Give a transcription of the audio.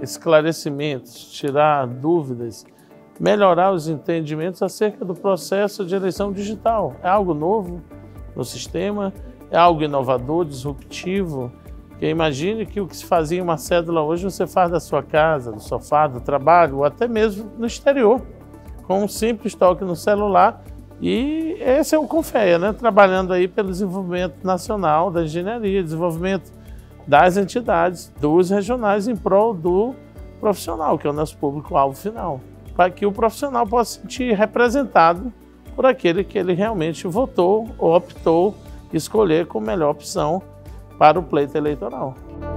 esclarecimentos, tirar dúvidas, melhorar os entendimentos acerca do processo de eleição digital. É algo novo no sistema, é algo inovador, disruptivo. Porque imagine que o que se fazia em uma cédula hoje você faz da sua casa, do sofá, do trabalho, ou até mesmo no exterior, com um simples toque no celular. E esse é o Confea, né? Trabalhando aí pelo desenvolvimento nacional da engenharia, desenvolvimento das entidades, dos regionais em prol do profissional, que é o nosso público-alvo final, para que o profissional possa se sentir representado por aquele que ele realmente votou ou optou escolher como melhor opção para o pleito eleitoral.